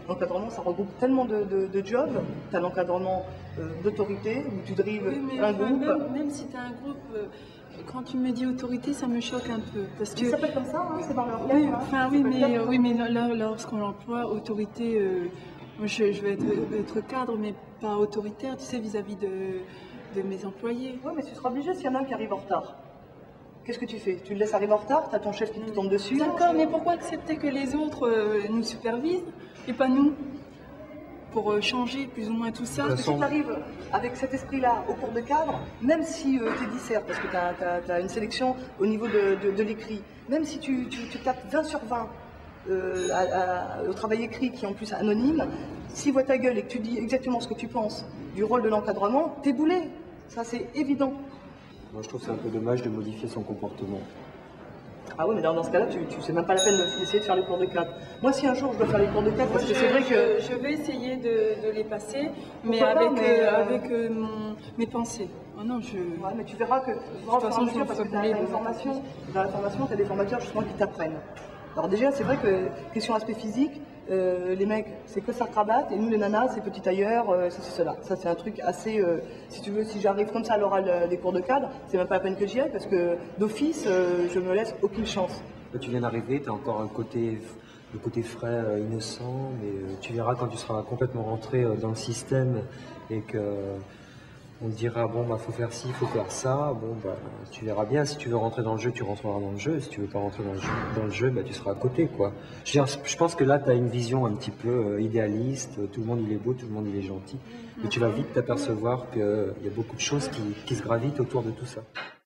L'encadrement, ça regroupe tellement de jobs. Tu as l'encadrement d'autorité, où tu drives un groupe. Même si tu as un groupe, quand tu me dis autorité, ça me choque un peu. Parce que Ça s'appelle comme ça, hein, c'est par leur oui, terme, hein. enfin, oui, mais là, lorsqu'on emploie autorité, moi, je vais être cadre, mais pas autoritaire, tu sais, vis-à-vis de mes employés. Oui, mais tu seras obligé s'il y en a un qui arrive en retard. Qu'est-ce que tu fais? Tu le laisses arriver en retard, tu as ton chef qui te tombe dessus. D'accord, mais pourquoi accepter que les autres nous supervisent et pas nous? Pour changer plus ou moins tout ça. Parce que si tu arrives avec cet esprit-là au cours de cadre, même si tu es dissert, parce que tu as une sélection au niveau de l'écrit, même si tu tapes 20 sur 20 au travail écrit qui est en plus anonyme, s'il voit ta gueule et que tu dis exactement ce que tu penses du rôle de l'encadrement, t'es boulé. Ça, c'est évident. Moi, je trouve que c'est un peu dommage de modifier son comportement. Ah oui, mais dans ce cas-là, c'est même pas la peine d'essayer de faire les cours de cadre. Moi, si un jour je dois faire les cours de cadre, parce que c'est vrai que... Je vais essayer de les passer, mais Pourquoi pas, avec mes pensées. Oh non, Ouais, mais tu verras que... De toute façon, je parce que tu as une formation. Dans la formation, tu as des formateurs justement qui t'apprennent. Alors déjà, c'est vrai que, question aspect physique, les mecs, c'est que ça cravate, et nous, les nanas, c'est petit tailleur, c'est cela. Ça, c'est un truc assez... si tu veux, si j'arrive comme ça à l'oral des cours de cadre, c'est même pas la peine que j'y aille, parce que d'office, je me laisse aucune chance. Là, tu viens d'arriver, tu as encore le côté frais, innocent, mais tu verras quand tu seras complètement rentré dans le système et que on te dira, bon, bah, faut faire ci, faut faire ça, bon, bah, tu verras bien. Si tu veux rentrer dans le jeu, tu rentreras dans le jeu. Si tu veux pas rentrer dans le jeu, bah, tu seras à côté, quoi. Je pense que là, tu as une vision un petit peu idéaliste. Tout le monde, il est beau, tout le monde, il est gentil. Mais tu vas vite t'apercevoir qu'il y a beaucoup de choses qui se gravitent autour de tout ça.